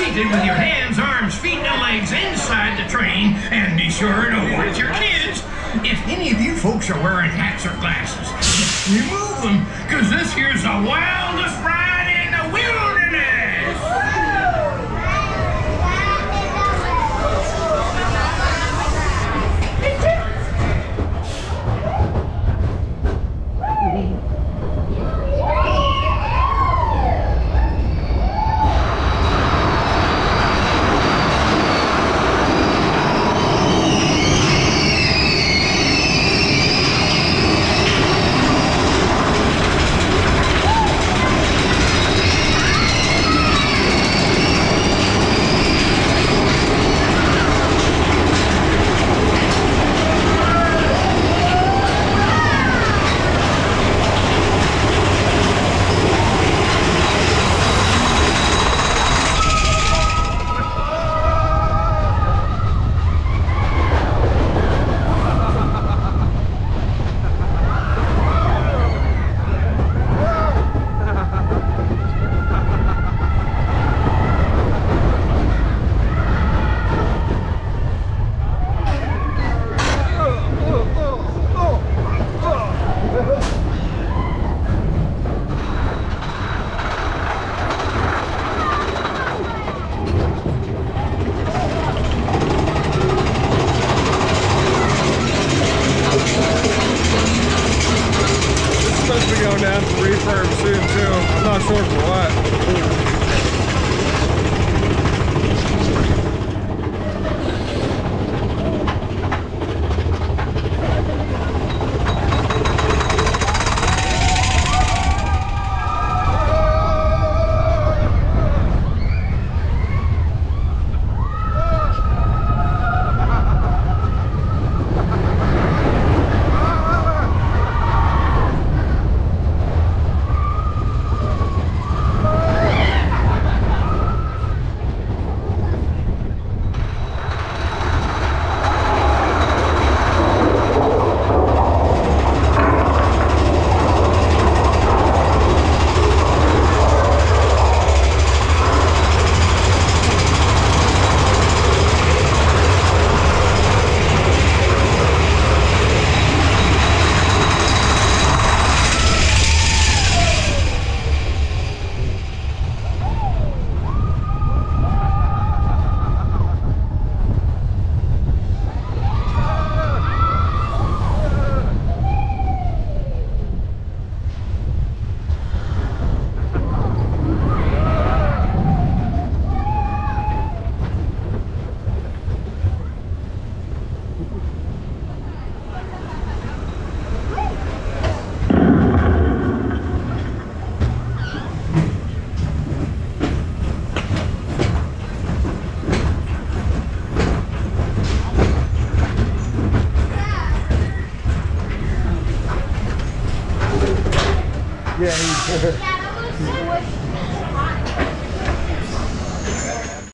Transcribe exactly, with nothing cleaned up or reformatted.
seated with your hands, arms, feet, and legs inside the train, and be sure to with your kids. If any of you folks are wearing hats or glasses, just remove them, because this here's the wildest ride in the wilderness. Down for refurb soon too. I'm not sure for what. Yeah, he's